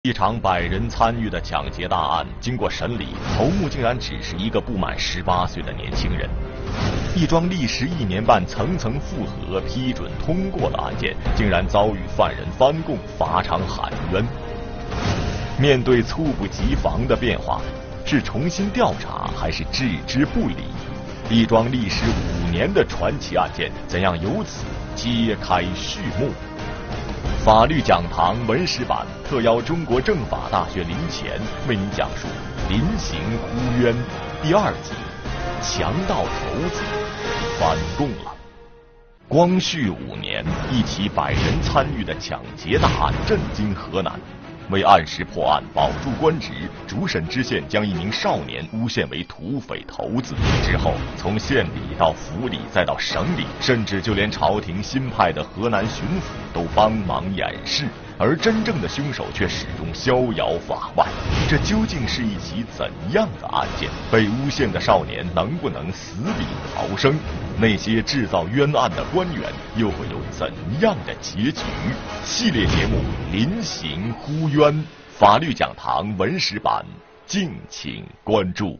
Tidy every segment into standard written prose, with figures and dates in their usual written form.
一场100人参与的抢劫大案，经过审理，头目竟然只是一个不满18岁的年轻人。一桩历时1年半、层层复核、批准通过的案件，竟然遭遇犯人翻供、法场喊冤。面对猝不及防的变化，是重新调查还是置之不理？一桩历时5年的传奇案件，怎样由此揭开序幕？法律讲堂文史版特邀中国政法大学林乾为您讲述《临刑呼冤》第2集：强盗头子翻供了。光绪5年，一起100人参与的抢劫大案震惊河南。为按时破案，保住官职，主审知县将一名少年诬陷为土匪头子。之后，从县里到府里，再到省里，甚至就连朝廷新派的河南巡抚都帮忙掩饰，而真正的凶手却始终逍遥法外。这究竟是一起怎样的案件？被诬陷的少年能不能死里逃生？那些制造冤案的官员又会有怎样的结局？系列节目《临刑呼冤》，法律讲堂文史版，敬请关注。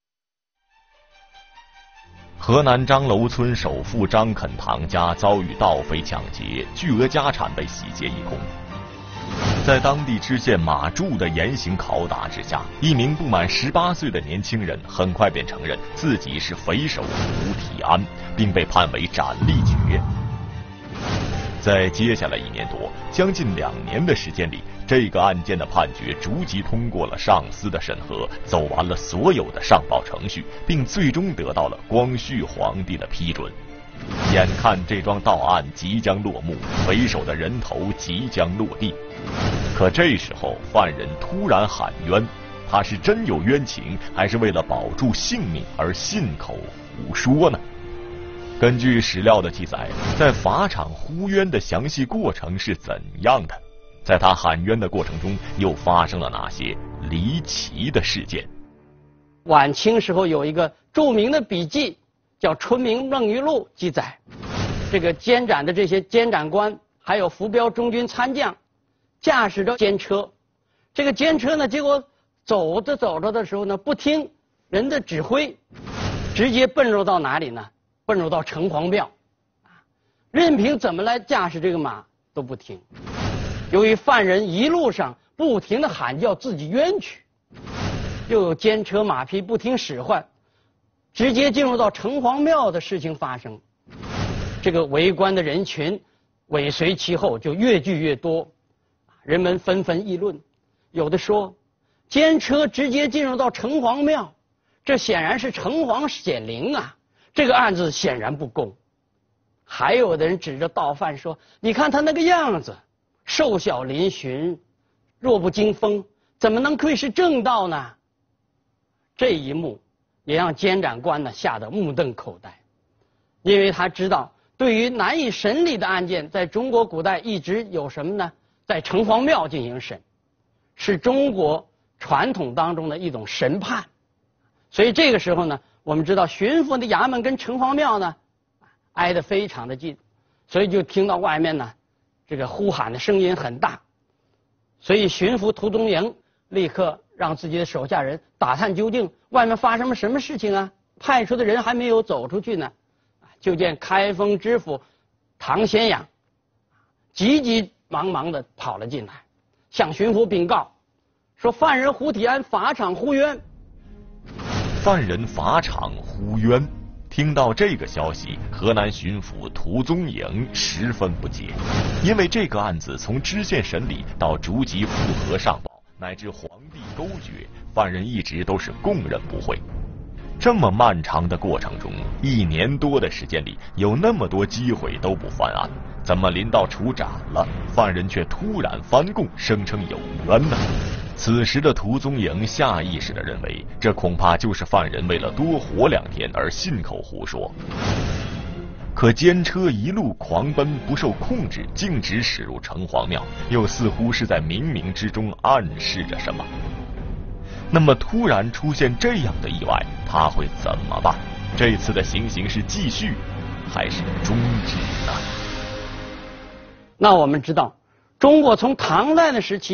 河南张楼村首富张肯堂家遭遇盗匪抢劫，巨额家产被洗劫一空。在当地知县马柱的严刑拷打之下，一名不满18岁的年轻人很快便承认自己是匪首胡体安，并被判为斩立决。在接下来1年多，将近2年的时间里，这个案件的判决逐级通过了上司的审核，走完了所有的上报程序，并最终得到了光绪皇帝的批准。眼看这桩盗案即将落幕，匪首的人头即将落地，可这时候犯人突然喊冤，他是真有冤情，还是为了保住性命而信口胡说呢？根据史料的记载，在法场呼冤的详细过程是怎样的？在他喊冤的过程中，又发生了哪些离奇的事件？ 晚清时候有一个著名的笔记叫《春明梦余录》，记载这个监斩的这些监斩官还有浮标中军参将驾驶着监车，这个监车呢，结果走着的时候呢，不听人的指挥，直接奔入到哪里呢？奔入到城隍庙，任凭怎么来驾驶这个马都不听。由于犯人一路上不停地喊叫自己冤屈，又有监车马匹不听使唤，直接进入到城隍庙的事情发生。这个围观的人群尾随其后，就越聚越多，人们纷纷议论，有的说监车直接进入到城隍庙，这显然是城隍显灵啊，这个案子显然不公。还有的人指着盗犯说，你看他那个样子，瘦小嶙峋，弱不禁风，怎么能窥视正道呢？这一幕也让监斩官呢吓得目瞪口呆，因为他知道对于难以审理的案件，在中国古代一直有什么呢？在城隍庙进行审，是中国传统当中的一种审判。所以这个时候呢，我们知道巡抚的衙门跟城隍庙呢挨得非常的近，所以就听到外面呢这个呼喊的声音很大。所以巡抚涂宗营立刻让自己的手下人打探究竟外面发生了什么事情啊，派出的人还没有走出去呢，就见开封知府唐显养急急忙忙地跑了进来，向巡抚禀告说犯人胡体安法场呼冤。 犯人法场呼冤，听到这个消息，河南巡抚涂宗营十分不解，因为这个案子从知县审理到逐级复核上报，乃至皇帝勾决，犯人一直都是供认不讳。这么漫长的过程中，1年多的时间里，有那么多机会都不翻案，怎么临到处斩了，犯人却突然翻供，声称有冤呢？此时的涂宗营下意识地认为，这恐怕就是犯人为了多活2天而信口胡说。可监车一路狂奔不受控制，径直驶入城隍庙，又似乎是在冥冥之中暗示着什么。那么突然出现这样的意外，他会怎么办？这次的行刑是继续还是终止呢？ 那我们知道，中国从唐代的时期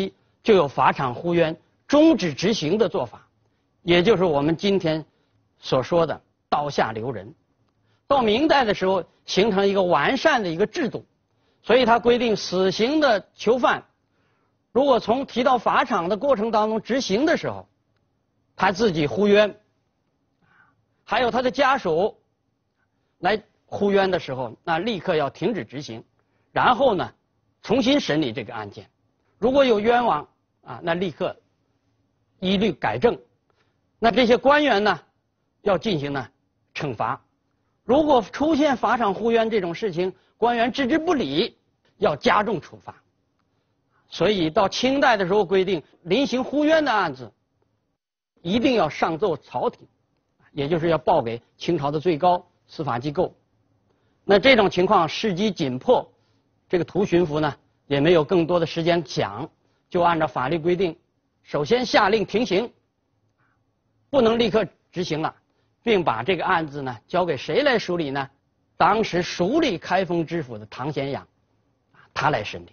就有法场呼冤、终止执行的做法，也就是我们今天所说的刀下留人。到明代的时候，形成一个完善的一个制度，所以它规定死刑的囚犯，如果从提到法场的过程当中执行的时候，他自己呼冤，还有他的家属来呼冤的时候，那立刻要停止执行，然后呢，重新审理这个案件。如果有冤枉那立刻一律改正。那这些官员呢，要进行惩罚。如果出现法场呼冤这种事情，官员置之不理，要加重处罚。所以到清代的时候规定，临行呼冤的案子一定要上奏朝廷，也就是要报给清朝的最高司法机构。那这种情况时机紧迫，这个图巡抚呢也没有更多的时间想，就按照法律规定，首先下令停刑，不能立刻执行了，并把这个案子呢交给谁来处理呢？当时署理开封知府的唐显养，他来审理。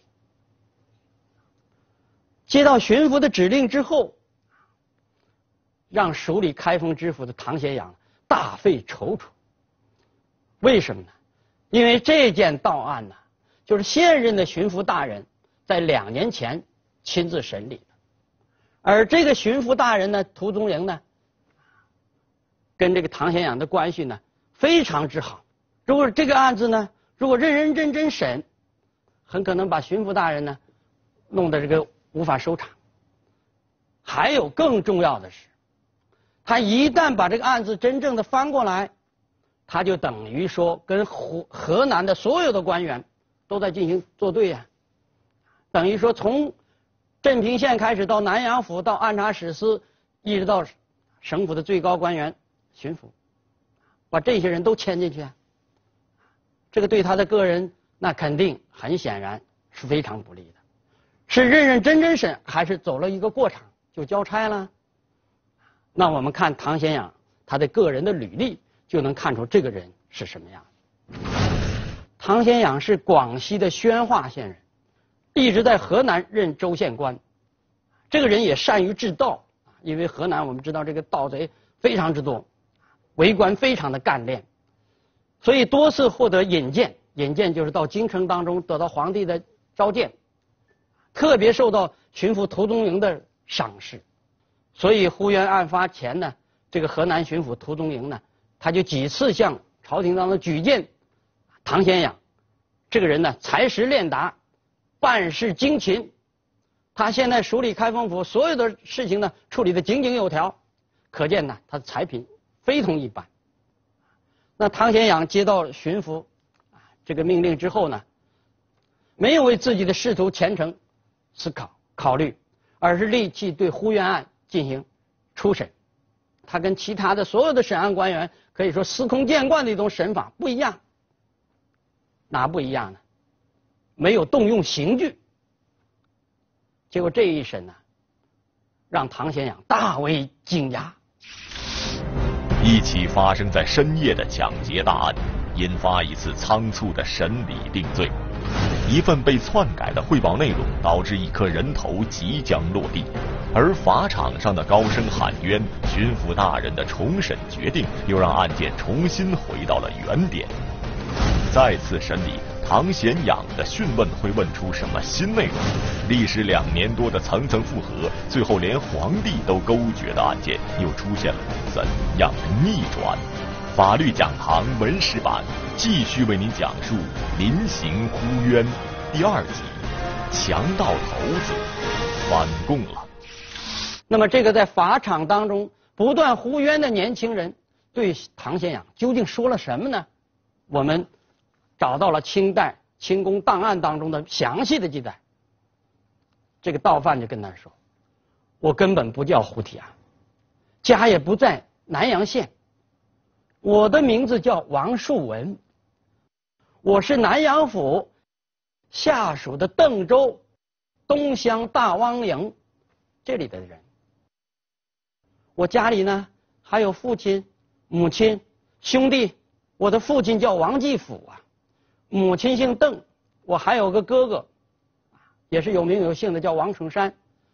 接到巡抚的指令之后，让署理开封知府的唐显养大费踌躇。为什么呢？因为这件盗案呢，就是现任的巡抚大人在2年前亲自审理的，而这个巡抚大人呢，涂宗龄呢，跟这个唐显养的关系呢非常之好。如果这个案子呢，如果认认真真审，很可能把巡抚大人呢弄得这个无法收场。还有更重要的是，他一旦把这个案子真正的翻过来，他就等于说跟河南的所有的官员都在进行作对呀，等于说从镇平县开始到南阳府到按察使司，一直到省府的最高官员巡抚，把这些人都牵进去啊，这个对他的个人那肯定很显然是非常不利的。是认认真真审，还是走了一个过场就交差了？那我们看唐显养他的个人的履历，就能看出这个人是什么样。唐显养是广西的宣化县人，一直在河南任州县官。这个人也善于治盗，因为河南我们知道这个盗贼非常之多，为官非常的干练，所以多次获得引荐。引荐就是到京城当中得到皇帝的召见，特别受到巡抚涂宗龄的赏识。所以呼冤案发前呢，这个河南巡抚涂宗龄呢，他就几次向朝廷当中举荐唐显养。这个人呢，才识练达，办事精勤。他现在署理开封府所有的事情呢，处理得井井有条，可见呢，他的才品非同一般。那唐显养接到巡抚这个命令之后呢，没有为自己的仕途前程考虑，而是立即对呼冤案进行初审。他跟其他的所有的审案官员可以说司空见惯的一种审法不一样。哪不一样呢？没有动用刑具。结果这一审呢，让唐显养大为惊讶。 一起发生在深夜的抢劫大案，引发一次仓促的审理定罪。一份被篡改的汇报内容，导致一颗人头即将落地，而法场上的高声喊冤，巡抚大人的重审决定，又让案件重新回到了原点。再次审理，唐显养的讯问会问出什么新内容？历时2年多的层层复核，最后连皇帝都勾决的案件，又出现了怎样的逆转？法律讲堂文史版继续为您讲述临行呼冤第2集，强盗头子反供了。 那么这个在法场当中不断呼冤的年轻人对唐显养究竟说了什么呢？我们找到了清代清宫档案当中的详细的记载。这个盗犯就跟他说，我根本不叫胡提安，家也不在南阳县，我的名字叫王树文，我是南阳府下属的邓州东乡大汪营这里的人。我家里呢还有父亲、母亲、兄弟。我的父亲叫王继甫啊，母亲姓邓，我还有个哥哥，也是有名有姓的，叫王成山，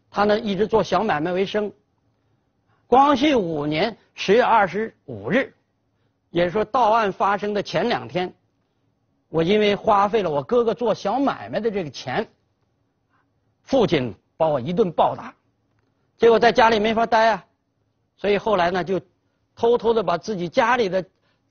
他呢一直做小买卖为生。光绪5年10月25日，也就是说到案发生的前2天，我因为花费了我哥哥做小买卖的这个钱，父亲把我一顿暴打，结果在家里没法待啊，所以后来呢就偷偷的把自己家里的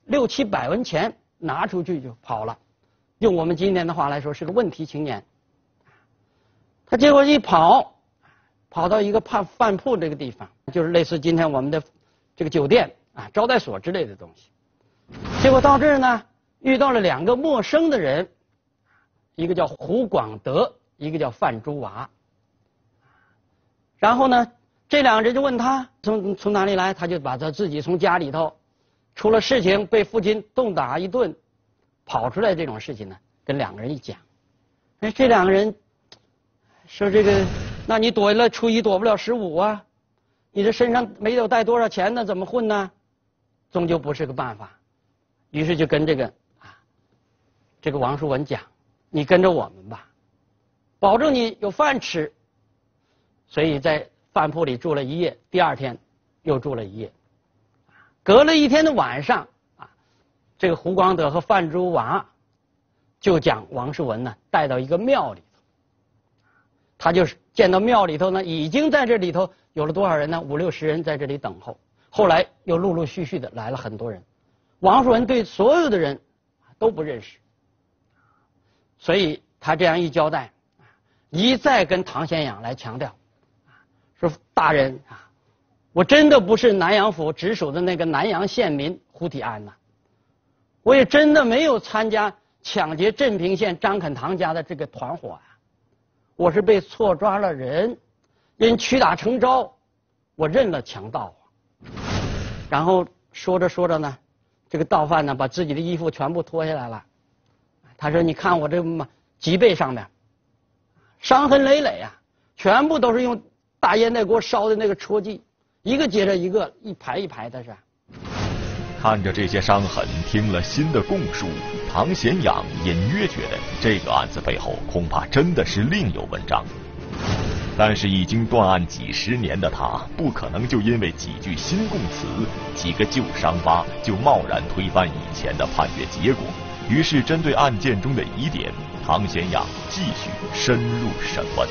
6、700文钱拿出去就跑了，用我们今天的话来说是个问题青年。他结果一跑到一个饭铺这个地方，就是类似今天我们的这个酒店啊、招待所之类的东西。结果到这儿呢，遇到了2个陌生的人，一个叫胡广德，一个叫范朱娃。然后呢，这2个人就问他从哪里来，他就把他自己从家里头出了事情，被父亲痛打一顿，跑出来这种事情呢，跟2个人一讲。哎，这2个人说这个，那你躲了初一躲不了15啊，你这身上没有带多少钱呢，怎么混呢？终究不是个办法。于是就跟这个王叔文讲，你跟着我们吧，保证你有饭吃。所以在饭铺里住了1夜，第2天又住了1夜。隔了1天的晚上啊，这个胡广德和范朱娃就将王叔文呢带到一个庙里头。他就是见到庙里头呢，已经在这里头有了多少人呢？5、60人在这里等候。后来又陆陆续续的来了很多人。王叔文对所有的人都不认识，所以他这样一交代，一再跟唐显养来强调，说大人啊，我真的不是南阳府直属的那个南阳县民胡体安呐，我也真的没有参加抢劫镇平县张肯堂家的这个团伙啊，我是被错抓了人，因屈打成招，我认了强盗啊。然后说着说着呢，这个盗犯呢把自己的衣服全部脱下来了，他说你看我这脊背上面伤痕累累啊，全部都是用大烟袋锅烧的那个戳记，一个接着一个，一排一排的是。 看着这些伤痕，听了新的供述，唐显养隐约觉得这个案子背后恐怕真的是另有文章。但是已经断案几10年的他，不可能就因为几句新供词、几个旧伤疤，就贸然推翻以前的判决结果。于是针对案件中的疑点，唐显养继续深入审问。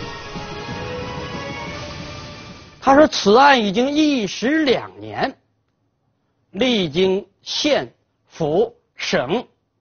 他说此案已经1时2年，历经县、府、省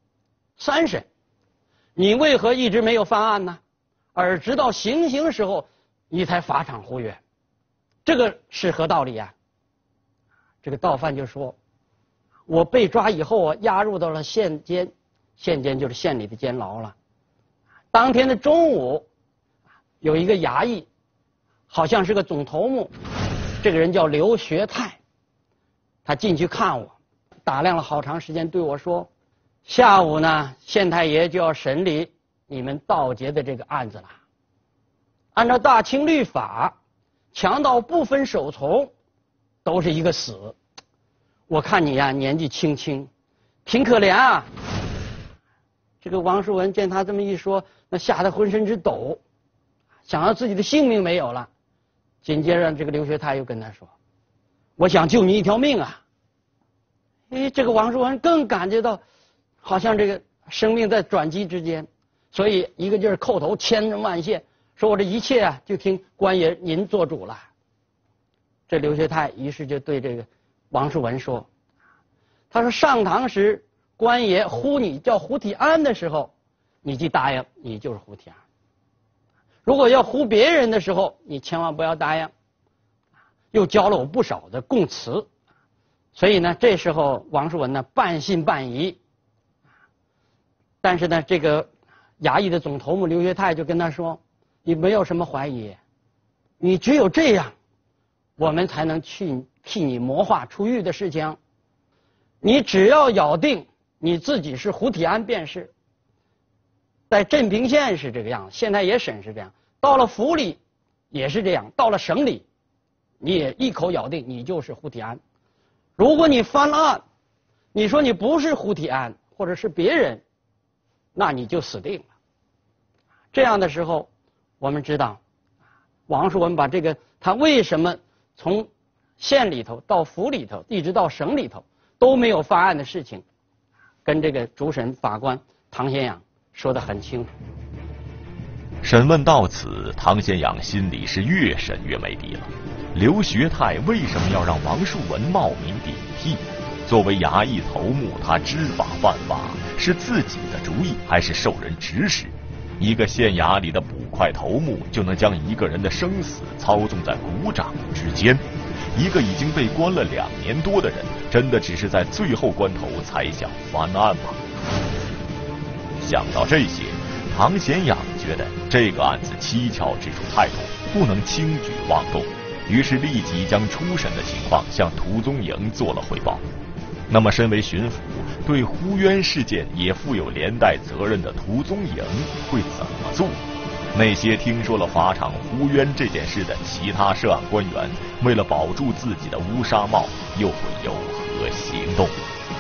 3审，你为何一直没有翻案呢？而直到行刑时候你才法场呼吁，这个是何道理啊？这个盗犯就说，我被抓以后啊，押入到了县监，县监就是县里的监牢了。当天的中午，有一个衙役，好像是个总头目，这个人叫刘学泰，他进去看我，打量了好长时间，对我说，下午呢，县太爷就要审理你们盗劫的这个案子了。按照大清律法，强盗不分首从，都是一个死。我看你呀，年纪轻轻，挺可怜啊。这个王叔文见他这么一说，那吓得浑身直抖，想要自己的性命没有了。紧接着，这个刘学泰又跟他说：“我想救你一条命啊！”哎，这个王叔文更感觉到，好像这个生命在转机之间，所以一个劲儿叩头千恩万谢。说我这一切啊，就听官爷您做主了。这刘学泰于是就对这个王叔文说，他说上堂时官爷呼你叫胡体安的时候，你既答应你就是胡体安，如果要呼别人的时候，你千万不要答应。又教了我不少的供词，所以呢这时候王叔文呢半信半疑。但是呢这个衙役的总头目刘学泰就跟他说，你没有什么怀疑，你只有这样，我们才能去替你谋划出狱的事情。你只要咬定你自己是胡体安便是。在镇平县是这个样子，县太爷审是这样，到了府里也是这样，到了省里你也一口咬定你就是胡体安。如果你翻了案，你说你不是胡体安或者是别人，那你就死定了。这样的时候我们知道王树文把这个他为什么从县里头到府里头一直到省里头都没有发案的事情，跟这个主审法官唐显养说得很清楚。 审问到此，唐显养心里是越审越没底了。刘学泰为什么要让王树文冒名顶替？作为衙役头目，他知法犯法，是自己的主意还是受人指使？一个县衙里的捕快头目就能将一个人的生死操纵在股掌之间？一个已经被关了2年多的人，真的只是在最后关头才想翻案吗？想到这些，唐显养觉得这个案子蹊跷之处太多，不能轻举妄动，于是立即将初审的情况向涂宗营做了汇报。那么身为巡抚，对呼冤事件也负有连带责任的涂宗营会怎么做？那些听说了法场呼冤这件事的其他涉案官员，为了保住自己的乌纱帽，又会有何行动？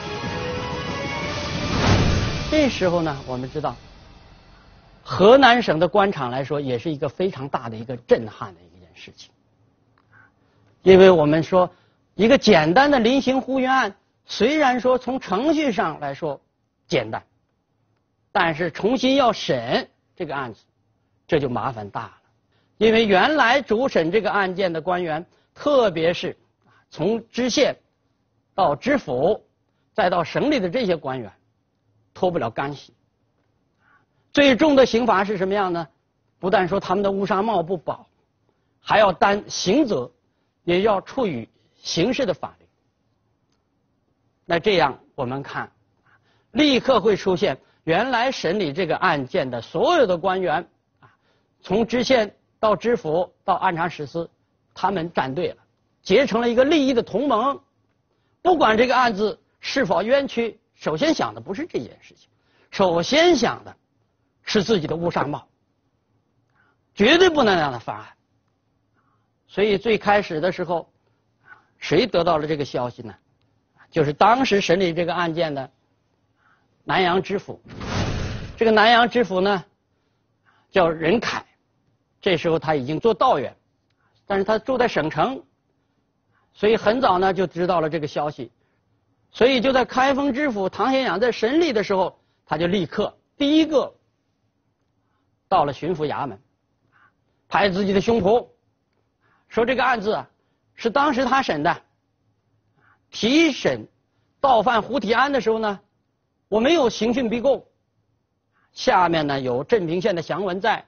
这时候呢，我们知道河南省的官场来说，也是一个非常大的一个震撼的一件事情。因为我们说一个简单的临刑呼冤案，虽然说从程序上来说简单，但是重新要审这个案子，这就麻烦大了。因为原来主审这个案件的官员，特别是从知县到知府再到省里的这些官员，脱不了干系。最重的刑罚是什么样呢？不但说他们的乌纱帽不保，还要担刑责，也要处以刑事的法律。那这样我们看，立刻会出现原来审理这个案件的所有的官员，从知县到知府到按察使司，他们站队了，结成了一个利益的同盟。不管这个案子是否冤屈，首先想的不是这件事情，首先想的是自己的乌纱帽，绝对不能让他翻案。所以最开始的时候，谁得到了这个消息呢？就是当时审理这个案件的南阳知府。这个南阳知府呢叫任凯，这时候他已经做道员，但是他住在省城，所以很早呢就知道了这个消息。所以就在开封知府唐显养在审理的时候，他就立刻第一个到了巡抚衙门，拍自己的胸脯说，这个案子啊是当时他审的。提审盗犯胡体安的时候呢，我没有刑讯逼供，下面呢有镇平县的祥文在。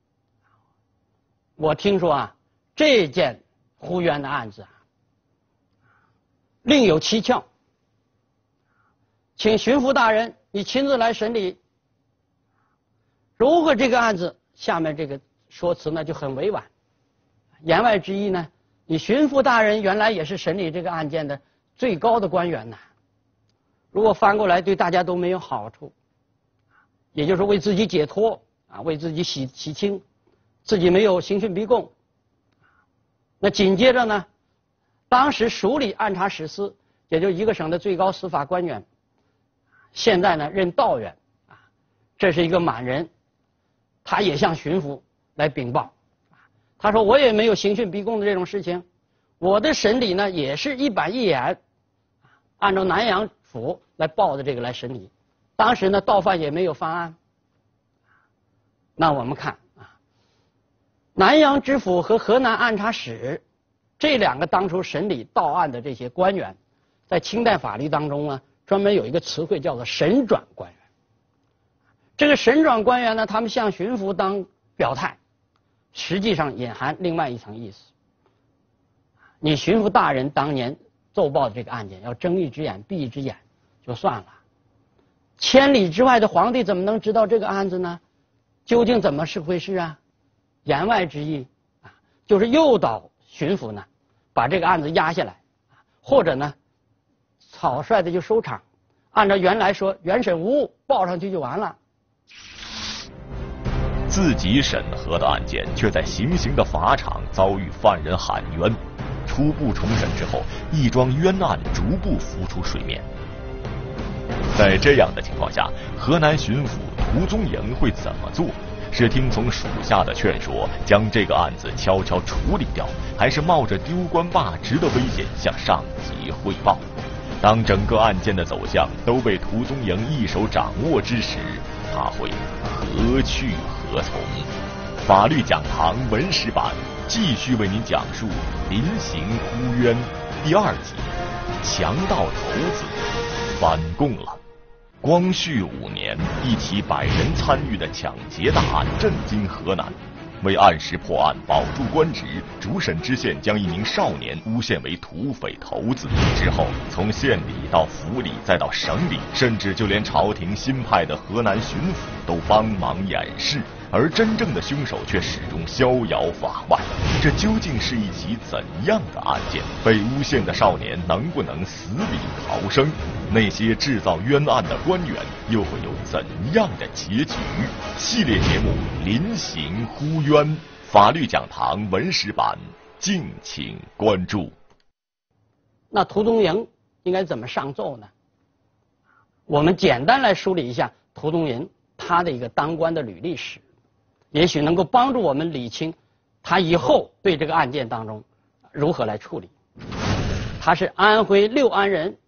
我听说啊，这件呼冤的案子啊另有蹊跷，请巡抚大人你亲自来审理。如果这个案子下面这个说辞呢就很委婉，言外之意呢，你巡抚大人原来也是审理这个案件的最高的官员呐，如果翻过来对大家都没有好处，也就是为自己解脱啊，为自己洗清，自己没有刑讯逼供。那紧接着呢，当时署理按察使司，也就是一个省的最高司法官员，现在呢任道员啊，这是一个满人，他也向巡抚来禀报，他说我也没有刑讯逼供的这种事情，我的审理呢也是一板一眼，按照南阳府来报的这个来审理，当时呢盗犯也没有犯案。那我们看啊，南阳知府和河南按察使这两个当初审理盗案的这些官员，在清代法律当中呢专门有一个词汇叫做审转官员。这个审转官员呢，他们向巡抚当表态，实际上隐含另外一层意思。你巡抚大人当年奏报的这个案件，要睁一只眼闭一只眼就算了，千里之外的皇帝怎么能知道这个案子呢？究竟怎么是回事啊？言外之意啊，就是诱导巡抚呢把这个案子压下来，或者呢草率的就收场，按照原来说原审无误报上去就完了。 自己审核的案件，却在行刑的法场遭遇犯人喊冤。初步重审之后，一桩冤案逐步浮出水面。在这样的情况下，河南巡抚涂宗营会怎么做？ 是听从属下的劝说，将这个案子悄悄处理掉，还是冒着丢官罢职的危险向上级汇报？当整个案件的走向都被屠宗营一手掌握之时，他会何去何从？法律讲堂文史版继续为您讲述临刑呼冤第2集，强盗头子反供了。光绪5年，一起100人参与的抢劫大案震惊河南。为按时破案，保住官职，主审知县将一名少年诬陷为土匪头子。之后，从县里到府里，再到省里，甚至就连朝廷新派的河南巡抚都帮忙掩饰，而真正的凶手却始终逍遥法外。这究竟是一起怎样的案件？被诬陷的少年能不能死里逃生？那些制造冤案的官员又会有怎样的结局？系列节目《临刑呼冤》，法律讲堂文史版，敬请关注。 那屠宗营应该怎么上奏呢？我们简单来梳理一下屠宗营他的一个当官的履历史，也许能够帮助我们理清他以后对这个案件当中如何来处理。他是安徽六安人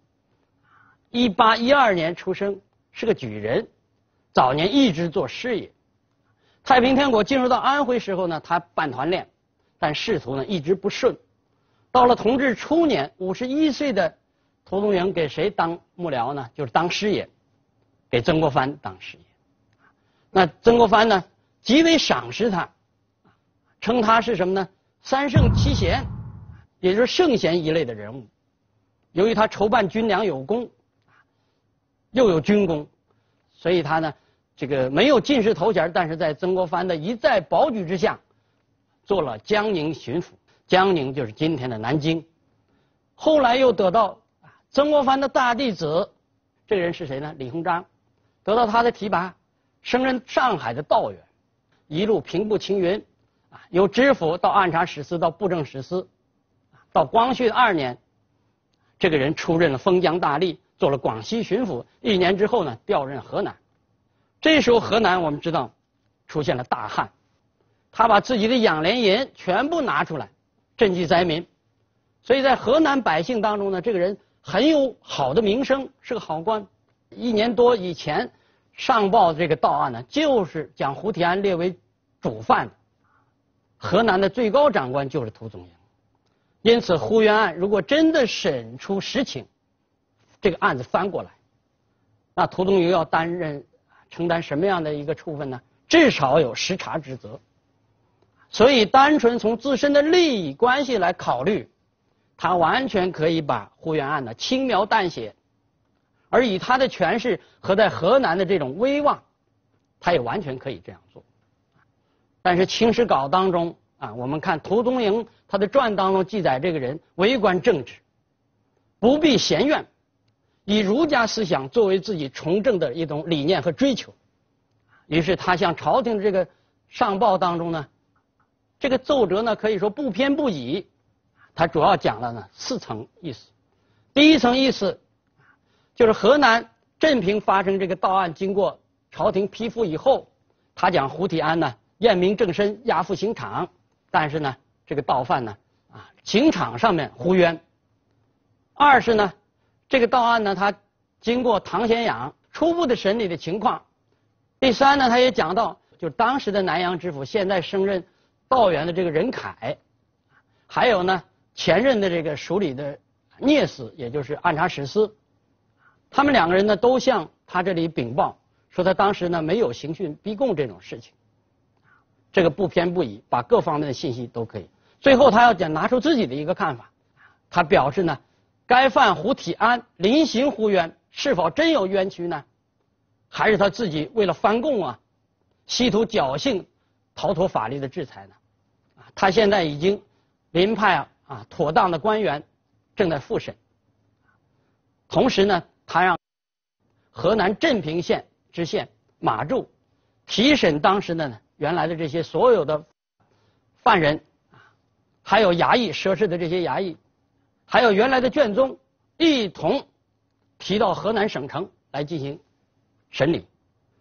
，1812年出生，是个举人，早年一直做师爷。太平天国进入到安徽时候呢，他办团练，但仕途呢一直不顺。到了同治初年，51岁的屠宗营给谁当幕僚呢？就是当师爷，给曾国藩当师爷。那曾国藩呢极为赏识他，称他是什么呢？3圣7贤，也就是圣贤一类的人物。由于他筹办军粮有功，又有军功，所以他呢这个没有进士头衔，但是在曾国藩的一再保举之下，做了江宁巡抚。江宁就是今天的南京。后来又得到曾国藩的大弟子，这个人是谁呢？李鸿章，得到他的提拔，升任上海的道员，一路平步青云，由知府到按察使司到布政使司，到光绪2年，这个人出任了封疆大吏，做了广西巡抚。1年之后呢，调任河南。这时候河南我们知道出现了大旱，他把自己的养廉银全部拿出来赈济灾民，所以在河南百姓当中呢，这个人很有好的名声，是个好官。1年多以前上报这个盗案呢，就是将胡提安列为主犯的，河南的最高长官就是屠宗营。因此呼冤案如果真的审出实情，这个案子翻过来，那屠宗营要承担什么样的一个处分呢？至少有实查之责。所以单纯从自身的利益关系来考虑，他完全可以把呼冤案呢轻描淡写，而以他的权势和在河南的这种威望，他也完全可以这样做。但是清史稿当中我们看屠宗营他的传当中记载，这个人为官正直，不避闲怨，以儒家思想作为自己从政的一种理念和追求。于是他向朝廷的这个上报当中呢，这个奏折呢可以说不偏不倚，他主要讲了呢4层意思。第一层意思就是河南镇平发生这个盗案，经过朝廷批复以后，他讲胡提安呢验明正身，押赴刑场，但是呢这个盗犯呢刑场上面呼冤。二是呢这个盗案呢他经过唐显养初步的审理的情况。第三呢他也讲到就是当时的南阳知府现在升任道员的这个任恺，还有呢前任的这个署理的聂司，也就是按察使司，他们2个人呢都向他这里禀报说他当时呢没有刑讯逼供这种事情，这个不偏不倚，把各方面的信息都可以。最后他要拿出自己的一个看法，他表示呢该犯胡提安临刑呼冤是否真有冤屈呢？还是他自己为了翻供企图侥幸逃脱法律的制裁呢？他现在已经临派妥当的官员正在复审。同时呢他让河南镇平县知县马柱提审当时的原来的这些所有的犯人，还有衙役涉事的这些衙役，还有原来的卷宗，一同提到河南省城来进行审理。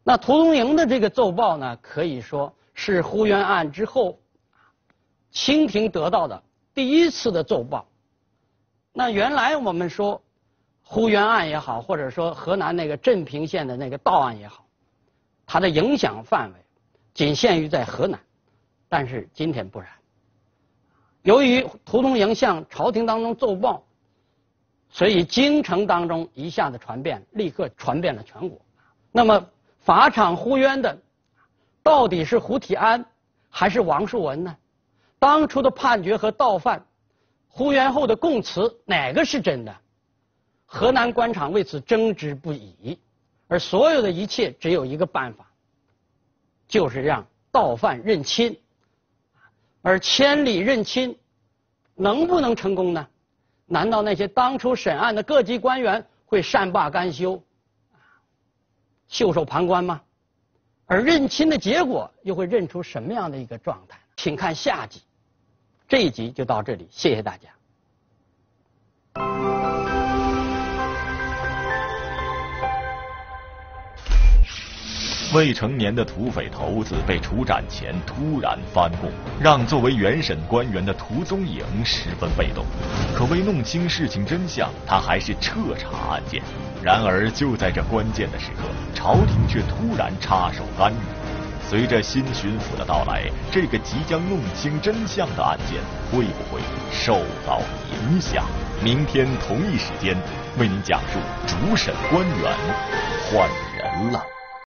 那屠东营的这个奏报呢，可以说是呼冤案之后清廷得到的第一次的奏报。那原来我们说呼冤案也好，或者说河南那个镇平县的那个盗案也好，它的影响范围仅限于在河南，但是今天不然。由于屠东营向朝廷当中奏报，所以京城当中一下子传遍，立刻传遍了全国。那么法场呼冤的到底是胡体安还是王树文呢？当初的判决和盗犯呼冤后的供词哪个是真的？河南官场为此争执不已，而所有的一切只有一个办法，就是让盗犯认亲。而千里认亲能不能成功呢？难道那些当初审案的各级官员会善罢甘休，袖手旁观吗？而认亲的结果又会认出什么样的一个状态？请看下集。这一集就到这里，谢谢大家。 未成年的土匪头子被处斩前突然翻供，让作为原审官员的屠宗营十分被动。可为弄清事情真相，他还是彻查案件。然而就在这关键的时刻，朝廷却突然插手干预。随着新巡抚的到来，这个即将弄清真相的案件会不会受到影响？明天同一时间为您讲述主审官员换人了。